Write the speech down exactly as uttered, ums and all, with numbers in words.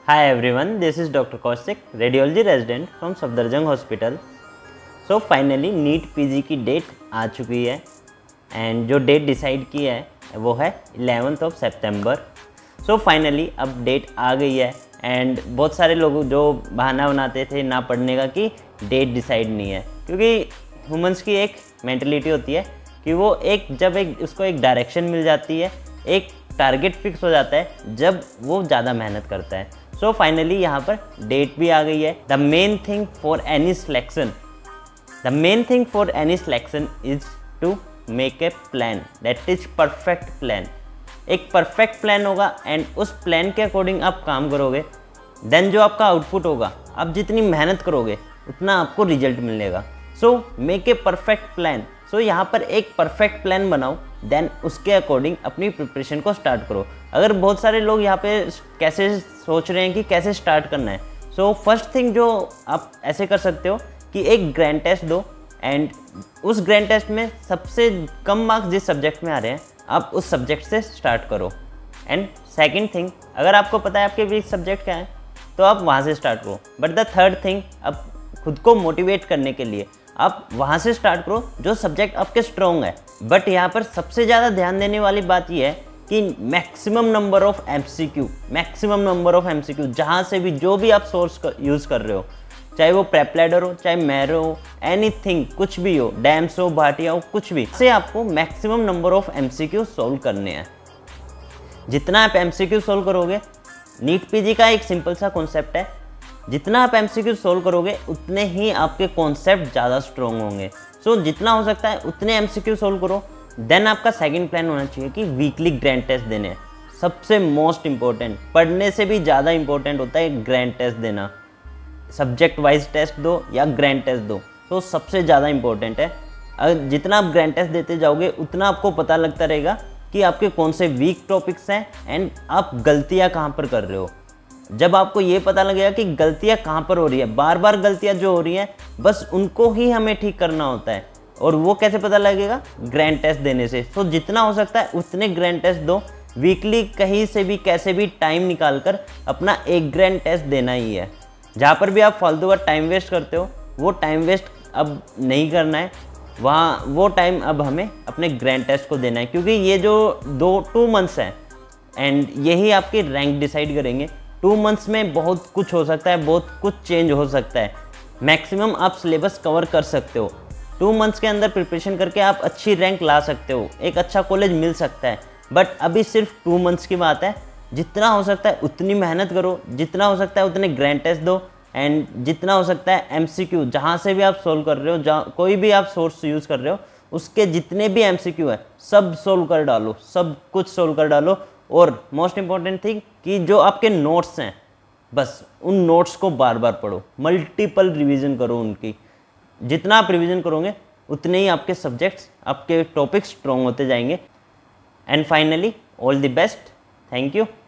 Hi everyone, this is Doctor Kaushik, radiology resident from Safdarjung hospital. So finally NEET PG की date आ चुकी है and जो date decide की है वो है इलेवेंथ ऑफ सितंबर। सो फाइनली अब डेट आ गई है एंड बहुत सारे लोग जो बहाना बनाते थे ना पढ़ने का कि डेट डिसाइड नहीं है, क्योंकि ह्यूमंस की एक मेंटलिटी होती है कि वो एक जब एक उसको एक डायरेक्शन मिल जाती है, एक टारगेट फिक्स हो जाता है जब वो ज़्यादा मेहनत करता है। सो फाइनली यहाँ पर डेट भी आ गई है। The main thing for any selection the main thing for any selection is to make a plan that is perfect plan. एक परफेक्ट प्लान होगा एंड उस प्लान के अकॉर्डिंग आप काम करोगे, देन जो आपका आउटपुट होगा, आप जितनी मेहनत करोगे उतना आपको रिजल्ट मिलेगा। So make a perfect plan. So यहाँ पर एक परफेक्ट प्लान बनाओ, देन उसके अकॉर्डिंग अपनी प्रिपरेशन को स्टार्ट करो। अगर बहुत सारे लोग यहाँ पे कैसे सोच रहे हैं कि कैसे स्टार्ट करना है, सो फर्स्ट थिंग जो आप ऐसे कर सकते हो कि एक ग्रैंड टेस्ट दो एंड उस ग्रैंड टेस्ट में सबसे कम मार्क्स जिस सब्जेक्ट में आ रहे हैं आप उस सब्जेक्ट से स्टार्ट करो। एंड सेकेंड थिंग, अगर आपको पता है आपके वीक सब्जेक्ट क्या है तो आप वहाँ से स्टार्ट करो। बट द थर्ड थिंग, अब खुद को मोटिवेट करने के लिए आप वहाँ से स्टार्ट करो जो सब्जेक्ट आपके स्ट्रॉन्ग है। बट यहाँ पर सबसे ज़्यादा ध्यान देने वाली बात यह है कि maximum number of MCQ maximum number of MCQ जहाँ से भी जो भी आप सोर्स यूज़ कर रहे हो, चाहे वो प्रेपलैडर हो, चाहे मैरो हो, एनीथिंग, कुछ भी हो, डैम्स हो, भाटिया हो, कुछ भी, से आपको maximum number of MCQ solve करने हैं। जितना आप एमसीक्यू सोल्व करोगे, नीट पीजी का एक सिंपल सा कॉन्सेप्ट है, जितना आप एमसीक्यू सोल्व करोगे उतने ही आपके कॉन्सेप्ट ज़्यादा स्ट्रॉन्ग होंगे। सो so, जितना हो सकता है उतने एमसीक्यू सोल्व करो। देन आपका सेकंड प्लान होना चाहिए कि वीकली ग्रैंड टेस्ट देने हैं। सबसे मोस्ट इंपॉर्टेंट, पढ़ने से भी ज़्यादा इंपॉर्टेंट होता है ग्रैंड टेस्ट देना। सब्जेक्ट वाइज टेस्ट दो या ग्रैंड टेस्ट दो, तो सबसे ज़्यादा इंपॉर्टेंट है। अगर जितना आप ग्रैंड टेस्ट देते जाओगे उतना आपको पता लगता रहेगा कि आपके कौन से वीक टॉपिक्स हैं एंड आप गलतियाँ कहाँ पर कर रहे हो। जब आपको ये पता लगेगा कि गलतियाँ कहाँ पर हो रही है, बार बार गलतियाँ जो हो रही हैं बस उनको ही हमें ठीक करना होता है, और वो कैसे पता लगेगा? ग्रैंड टेस्ट देने से। तो जितना हो सकता है उतने ग्रैंड टेस्ट दो। वीकली कहीं से भी कैसे भी टाइम निकाल कर अपना एक ग्रैंड टेस्ट देना ही है। जहाँ पर भी आप फालतू का टाइम वेस्ट करते हो वो टाइम वेस्ट अब नहीं करना है, वहाँ वो टाइम अब हमें अपने ग्रैंड टेस्ट को देना है, क्योंकि ये जो दो टू मंथ्स हैं एंड यही आपके रैंक डिसाइड करेंगे। टू मंथ्स में बहुत कुछ हो सकता है, बहुत कुछ चेंज हो सकता है। मैक्सिमम आप सिलेबस कवर कर सकते हो। टू मंथ्स के अंदर प्रिपरेशन करके आप अच्छी रैंक ला सकते हो, एक अच्छा कॉलेज मिल सकता है। बट अभी सिर्फ टू मंथ्स की बात है। जितना हो सकता है उतनी मेहनत करो, जितना हो सकता है उतने ग्रैंड टेस्ट दो एंड जितना हो सकता है एमसीक्यू जहाँ से भी आप सोल्व कर रहे हो, जहाँ कोई भी आप सोर्स यूज़ कर रहे हो उसके जितने भी एमसीक्यू है सब सोल्व कर डालो, सब कुछ सोल्व कर डालो। और मोस्ट इंपॉर्टेंट थिंग कि जो आपके नोट्स हैं बस उन नोट्स को बार बार पढ़ो, मल्टीपल रिवीजन करो उनकी। जितना आप रिवीजन करोगे उतने ही आपके सब्जेक्ट्स, आपके टॉपिक्स स्ट्रॉन्ग होते जाएंगे। And finally all the best, thank you.